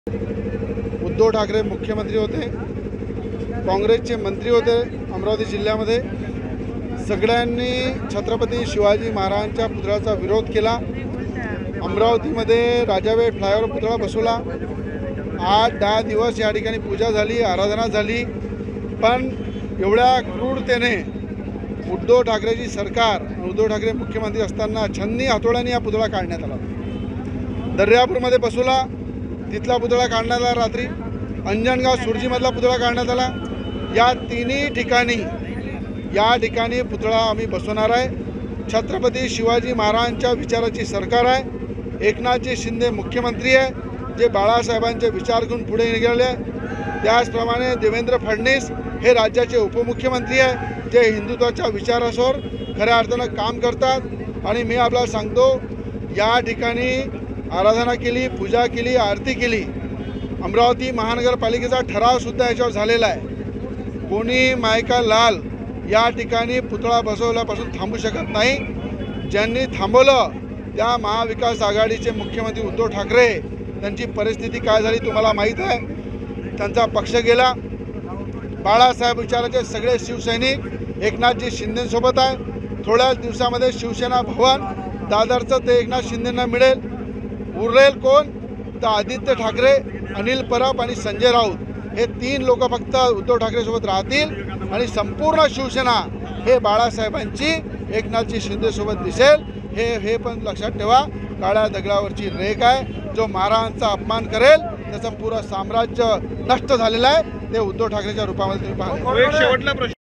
उद्धव ठाकरे मुख्यमंत्री होते, काँग्रेसचे मंत्री होते अमरावती जिल्ह्यामध्ये। सगळ्यांनी छत्रपती शिवाजी महाराजांच्या पुतळ्याचा विरोध केला। अमरावतीमध्ये राजावेड फ्लायओव्हर पुतळा बसवला। 8-10 दिवस या ठिकाणी पूजा झाली, आराधना झाली, पण एवढ्या क्रूरतेने उद्धव ठाकरेची सरकार, उद्धव ठाकरे मुख्यमंत्री असताना छन्नी हातोड्याने हा पुतळा काढण्यात आला। दर्यापूरमध्ये बसवला, तिथला पुतळा काढण्यात आला। रात्री अंजनगाव सुरजीमधला पुतळा काढण्यात आला। या तिन्ही ठिकाणी पुतळा आम्ही बसवणार आहे। छत्रपती शिवाजी महाराजांच्या विचाराची सरकार आहे। एकनाथजी शिंदे मुख्यमंत्री आहे, जे बाळासाहेबांचे विचार घेऊन पुढे निघाले। त्याचप्रमाणे देवेंद्र फडणवीस हे राज्याचे उपमुख्यमंत्री आहे, जे हिंदुत्वाच्या विचारासोर खऱ्या अर्थानं काम करतात। आणि मी आपल्याला सांगतो, या ठिकाणी आराधना केली, पूजा केली, आरती केली। अमरावती महानगरपालिकेचा ठरावसुद्धा याच्यावर झालेला आहे। कोणी मायका लाल या ठिकाणी पुतळा बसवल्यापासून थांबू शकत नाही। ज्यांनी थांबवलं त्या महाविकास आघाडीचे मुख्यमंत्री उद्धव ठाकरे, त्यांची परिस्थिती काय झाली तुम्हाला माहीत आहे। त्यांचा पक्ष गेला। बाळासाहेब विचाराचे सगळे शिवसैनिक एकनाथजी शिंदेसोबत आहे। थोड्याच दिवसामध्ये शिवसेना भवन दादरचं ते एकनाथ शिंदेंना मिळेल। उरलेल कोण तर आदित्य ठाकरे, अनिल परब आणि संजय राऊत हे 3 लोक फक्त उद्धव ठाकरे सोबत राहतील आणि संपूर्ण शिवसेना हे बाळासाहेबांची एकनाथजी शिंदे सोबत दिसेल। हे पण लक्षात ठेवा, काळ्या दगडावरची रेख आहे। जो महाराजांचा अपमान करेल त्याचं पुरं साम्राज्य नष्ट झालेलं आहे। ते उद्धव ठाकरेच्या रूपामध्ये तुम्ही पाहा। शेवटला प्रश्न